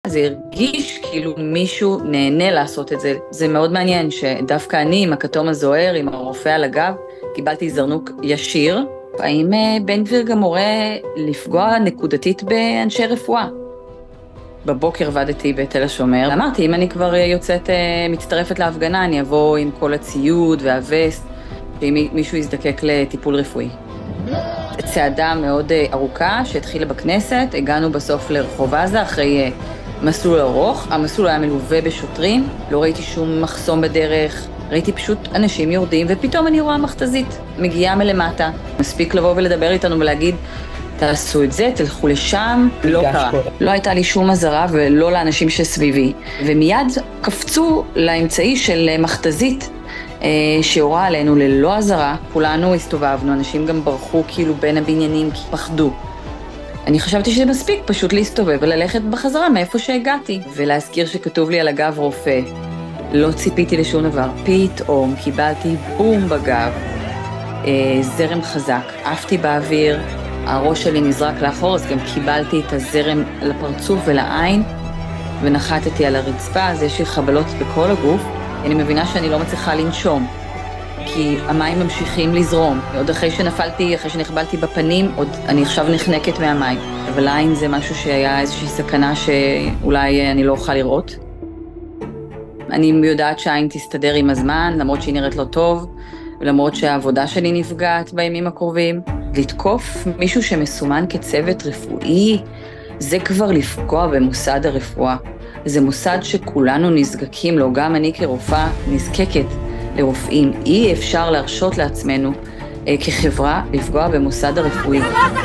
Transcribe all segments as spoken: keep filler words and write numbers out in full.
זה הרגיש כאילו מישהו נהנה לעשות את זה. זה מאוד מעניין שדווקא אני עם הכתום הזוהר, עם הרופא על הגב, קיבלתי זרנוק ישיר. האם בן גביר גם מורה לפגוע נקודתית באנשי רפואה? בבוקר עבדתי בתל השומר, אמרתי, אם אני כבר יוצאת, מצטרפת להפגנה, אני אבוא עם כל הציוד והווסט, שאם מישהו יזדקק לטיפול רפואי. צעדה מאוד ארוכה שהתחילה בכנסת, הגענו בסוף לרחוב עזה אחרי מסלול ארוך, המסלול היה מלווה בשוטרים, לא ראיתי שום מחסום בדרך, ראיתי פשוט אנשים יורדים, ופתאום אני רואה מכתזית, מגיעה מלמטה. מספיק לבוא ולדבר איתנו ולהגיד, תעשו את זה, תלכו לשם, לא קרה. לא הייתה לי שום עזרה ולא לאנשים שסביבי. ומיד קפצו לאמצעי של מכתזית, שהורה עלינו ללא עזרה. כולנו הסתובבנו, אנשים גם ברחו כאילו בין הבניינים כי פחדו. אני חשבתי שזה מספיק פשוט להסתובב וללכת בחזרה מאיפה שהגעתי. ולהזכיר שכתוב לי על הגב רופא. לא ציפיתי לשום דבר. פתאום קיבלתי בום בגב, זרם חזק. עפתי באוויר, הראש שלי נזרק לאחור, אז גם קיבלתי את הזרם לפרצוף ולעין, ונחתתי על הרצפה, אז יש לי חבלות בכל הגוף. אני מבינה שאני לא מצליחה לנשום, כי המים ממשיכים לזרום. עוד אחרי שנפלתי, אחרי שנחבלתי בפנים, עוד אני עכשיו נחנקת מהמים. אבל העין זה משהו שהיה איזושהי סכנה שאולי אני לא אוכל לראות. אני יודעת שהעין תסתדר עם הזמן, למרות שהיא נראית לא טוב, ולמרות שהעבודה שלי נפגעת בימים הקרובים. לתקוף מישהו שמסומן כצוות רפואי, זה כבר לפגוע במוסד הרפואה. זה מוסד שכולנו נזקקים לו, גם אני כרופאה נזקקת לרופאים. אי אפשר להרשות לעצמנו אה, כחברה לפגוע במוסד הרפואי.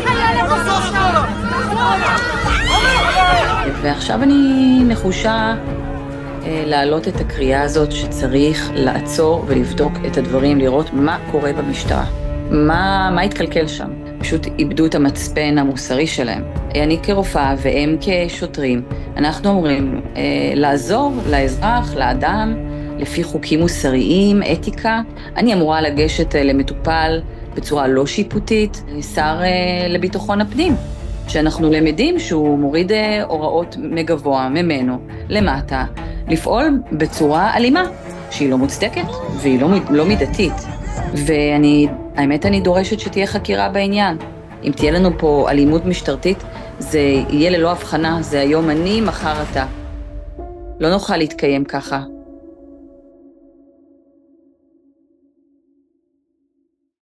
ועכשיו אני נחושה אה, להעלות את הקריאה הזאת שצריך לעצור ולבדוק את הדברים, לראות מה קורה במשטרה. מה, מה התקלקל שם? פשוט איבדו את המצפן המוסרי שלהם. אני כרופאה והם כשוטרים, אנחנו אומרים אה, לעזור לאזרח, לאדם, לפי חוקים מוסריים, אתיקה. אני אמורה לגשת אה, למטופל בצורה לא שיפוטית, שר אה, לביטחון הפנים, שאנחנו למדים שהוא מוריד אה, הוראות מגבוה ממנו למטה, לפעול בצורה אלימה, שהיא לא מוצדקת והיא לא, לא מידתית. ואני, האמת אני דורשת שתהיה חקירה בעניין. אם תהיה לנו פה אלימות משטרתית, זה יהיה ללא הבחנה, זה היום אני, מחר אתה. לא נוכל להתקיים ככה.